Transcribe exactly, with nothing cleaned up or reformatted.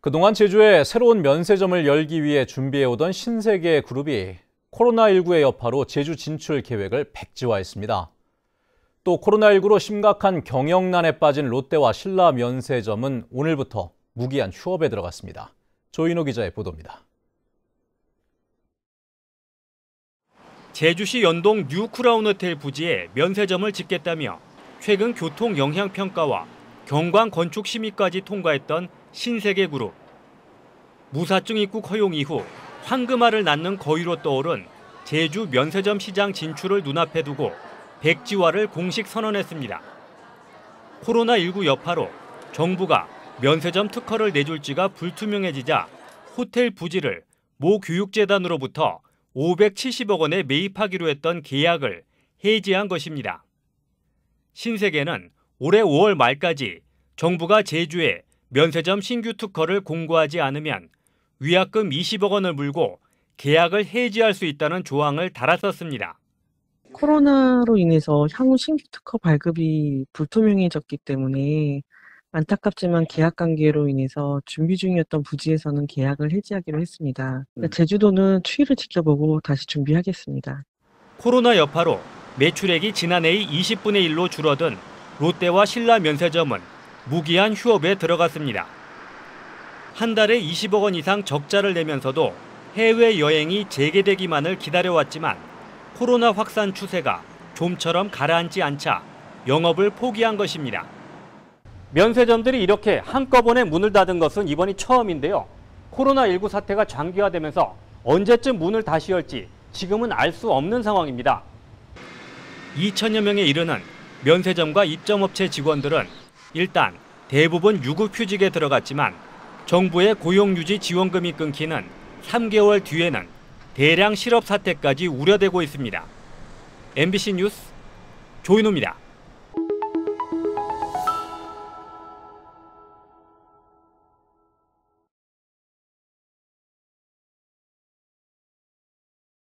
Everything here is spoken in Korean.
그동안 제주에 새로운 면세점을 열기 위해 준비해오던 신세계 그룹이 코로나십구의 여파로 제주 진출 계획을 백지화했습니다. 또 코로나십구로 심각한 경영난에 빠진 롯데와 신라 면세점은 오늘부터 무기한 휴업에 들어갔습니다. 조인호 기자의 보도입니다. 제주시 연동 뉴크라운 호텔 부지에 면세점을 짓겠다며 최근 교통 영향 평가와 경관 건축 심의까지 통과했던 신세계 그룹. 무사증 입국 허용 이후 황금알을 낳는 거위로 떠오른 제주 면세점 시장 진출을 눈앞에 두고 백지화를 공식 선언했습니다. 코로나십구 여파로 정부가 면세점 특허를 내줄지가 불투명해지자 호텔 부지를 모 교육재단으로부터 오백칠십억 원에 매입하기로 했던 계약을 해지한 것입니다. 신세계는 올해 오월 말까지 정부가 제주에 면세점 신규 특허를 공고하지 않으면 위약금 이십억 원을 물고 계약을 해지할 수 있다는 조항을 달았었습니다. 코로나로 인해서 향후 신규 특허 발급이 불투명해졌기 때문에 안타깝지만 계약 관계로 인해서 준비 중이었던 부지에서는 계약을 해지하기로 했습니다. 제주도는 추이를 지켜보고 다시 준비하겠습니다. 코로나 여파로 매출액이 지난해의 이십분의 일로 줄어든 롯데와 신라 면세점은 무기한 휴업에 들어갔습니다. 한 달에 이십억 원 이상 적자를 내면서도 해외여행이 재개되기만을 기다려왔지만 코로나 확산 추세가 좀처럼 가라앉지 않자 영업을 포기한 것입니다. 면세점들이 이렇게 한꺼번에 문을 닫은 것은 이번이 처음인데요. 코로나십구 사태가 장기화되면서 언제쯤 문을 다시 열지 지금은 알 수 없는 상황입니다. 이천여 명에 이르는 면세점과 입점업체 직원들은 일단 대부분 유급휴직에 들어갔지만 정부의 고용유지 지원금이 끊기는 삼 개월 뒤에는 대량 실업 사태까지 우려되고 있습니다. 엠비씨 뉴스 조인호입니다.